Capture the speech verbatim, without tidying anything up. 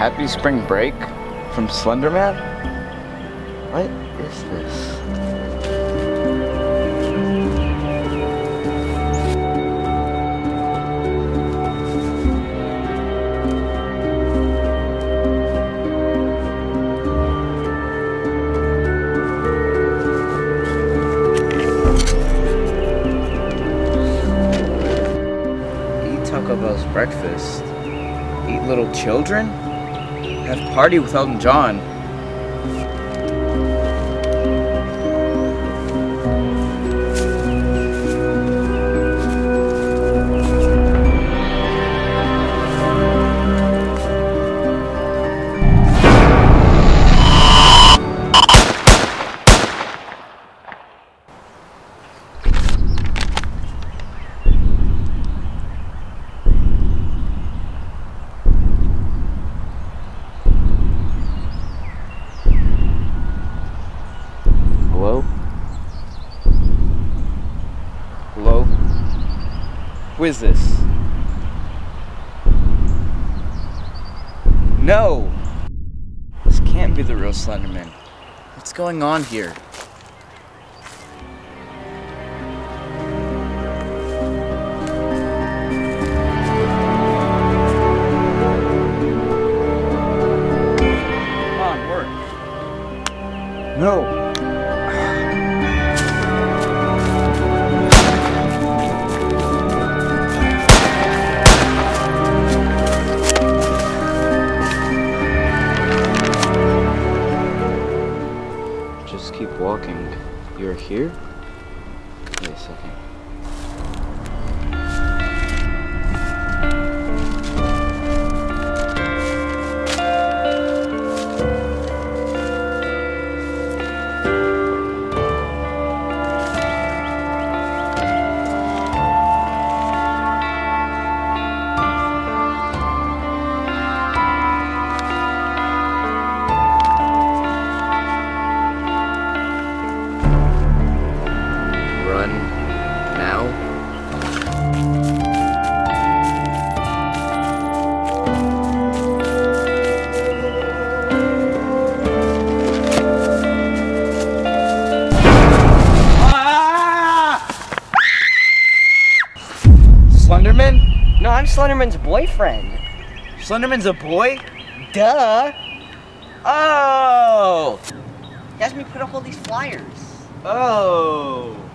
Happy spring break from Slender Man? What is this? Eat Taco Bell's breakfast. Eat little children? Have party with Elton John. Hello? Hello? Who is this? No! This can't be the real Slenderman. What's going on here? Come on, work. No! Just keep walking. You're here? Wait a second. Run now? Ah! Slenderman? No, I'm Slenderman's boyfriend. Slenderman's a boy? Duh. Oh! He has me put up all these flyers. Oh!